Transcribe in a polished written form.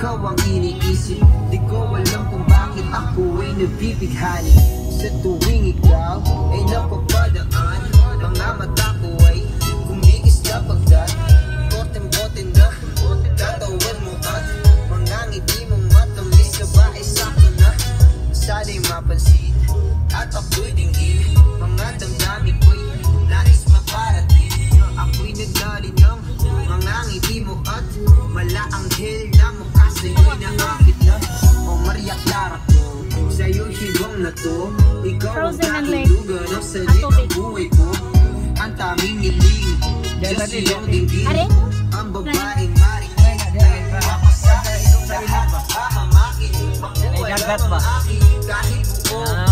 ikaw ang iniisip. Di ko alam kung bakit ako ay nabibighani. Sa tuwing ikaw ay napapadaan, mga mata ko ay kumikis na pagkat boten-boten na tatawan mo at mga ngiti mong matamis na ba ay sakto na. Sana'y mapansin at ako'y dinggin, mga damdamin ko'y nais maparating. Ako'y naglalinang mga ngiti mo at malaanghel na mukha sa'yo'y naakit na. O Maria Clara ko, sa'yo'y hibang na to. Ikaw ang nakilugan ng salitang buhay ko. Ang taming niling, Diyos iyong dinggin. Ang babaeng maring papasahin sa lahat. Hahamakin, makuha lang ang akin kahit buo.